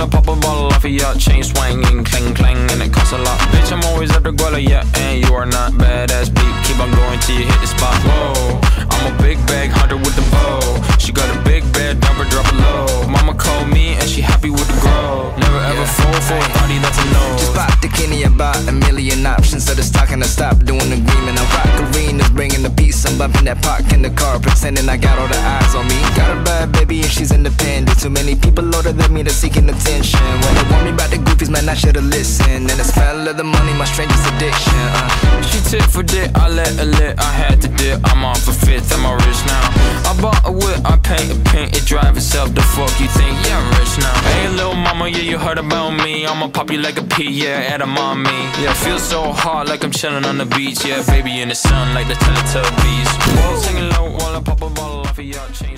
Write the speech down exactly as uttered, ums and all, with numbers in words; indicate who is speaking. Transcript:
Speaker 1: I pop a bottle off of ya. Chain swinging, clang clang, and it costs a lot. Bitch, I'm always at the guala, yeah, and you are not badass beat. Keep on going till you hit the spot. Whoa, I'm a big bag hunter with the bow. She got a big bed, number drop it low. Mama called me and she happy with the grow. Never ever yeah. fall for a thotty, that's a no.
Speaker 2: Just bought the Kenny about a million options. So just talking to stop doing agreement. I rock arenas, bringing the peace. I'm bumping that park in the car, pretending I got all the eyes on me. Got a bad baby and she's independent. Too many people older than me, they're seeking attention. When they want me about the goofies, man, I should've listened. And the smell of the money, my strangest addiction. uh.
Speaker 1: She tit for dick, I let her lit. I had to dip, I'm off a fifth, I'm all rich now. I bought a whip, I paint a paint, it drive itself. The fuck you think? Yeah, I'm rich now. Hey, little mama, yeah, you heard about me. I'ma pop you like a pea, yeah, at a mommy. Yeah, feel so hot like I'm chilling on the beach. Yeah, baby in the sun like the Teletubbies. Singing low while I pop a bottle off of your chain.